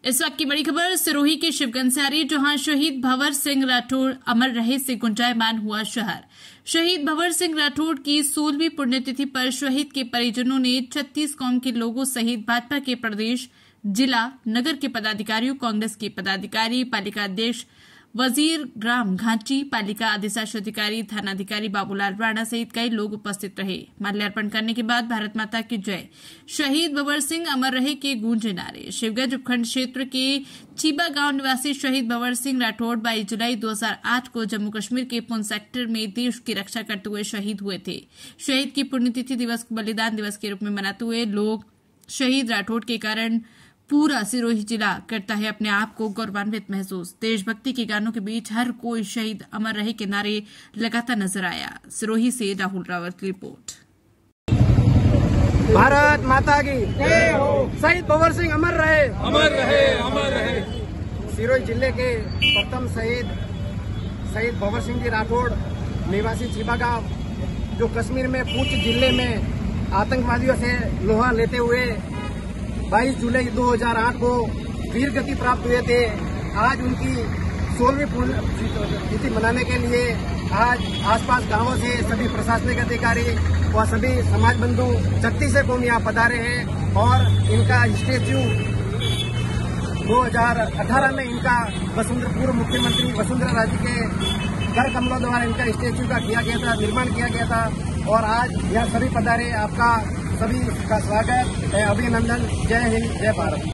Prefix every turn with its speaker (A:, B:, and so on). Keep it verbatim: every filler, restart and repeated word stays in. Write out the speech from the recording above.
A: इस वक्त की बड़ी खबर सिरोही के शिवगंज से आ रही, जहां शहीद भंवर सिंह राठौड़ अमर रहे से गुंजायमान हुआ शहर। शहीद भंवर सिंह राठौड़ की सोलहवीं पुण्यतिथि पर शहीद के परिजनों ने छत्तीस कौम के लोगों सहित भाजपा के प्रदेश, जिला, नगर के पदाधिकारियों, कांग्रेस के पदाधिकारी, पालिका अध्यक्ष वजीर ग्राम घांची, पालिका अधिशासी अधिकारी, थानाधिकारी बाबूलाल राणा सहित कई लोग उपस्थित रहे। माल्यार्पण करने के बाद भारत माता की जय, शहीद भंवर सिंह अमर रहे के गूंजे नारे। शिवगंज उपखंड क्षेत्र के चीबा गांव निवासी शहीद भंवर सिंह राठौड़ बाईस जुलाई दो हज़ार आठ को जम्मू कश्मीर के पुंछ सेक्टर में देश की रक्षा करते हुए शहीद हुए थे। शहीद की पुण्यतिथि दिवस को बलिदान दिवस के रूप में मनाते हुए लोग शहीद राठौड़ के कारण पूरा सिरोही जिला करता है अपने आप को गौरवान्वित महसूस। देशभक्ति के गानों के बीच हर कोई शहीद अमर रहे के नारे लगाता नजर आया। सिरोही से राहुल रावत की रिपोर्ट।
B: भारत माता की जय हो। शहीद भंवर सिंह अमर रहे,
C: अमर रहे, अमर रहे।
B: सिरोही जिले के प्रथम शहीद शहीद भंवर सिंह जी राठौड़ निवासी चीबा गांव, जो कश्मीर में पुंछ जिले में आतंकवादियों से लोहा लेते हुए बाईस जुलाई दो हज़ार आठ को वीर गति प्राप्त हुए थे। आज उनकी सोलहवीं पुण्यतिथि मनाने के लिए आज आसपास गांवों से सभी प्रशासनिक अधिकारी व सभी समाज बंधु छत्तीस कौम यहाँ पधारे हैं और इनका स्टेच्यू दो हज़ार अठारह में इनका वसुंधरा पूर्व मुख्यमंत्री वसुंधरा राजे के कर कमलों द्वारा इनका स्टेच्यू का किया गया था, निर्माण किया गया था और आज यहाँ सभी पधारे। आपका सभी का स्वागत है, अभिनंदन। जय हिंद, जय भारत।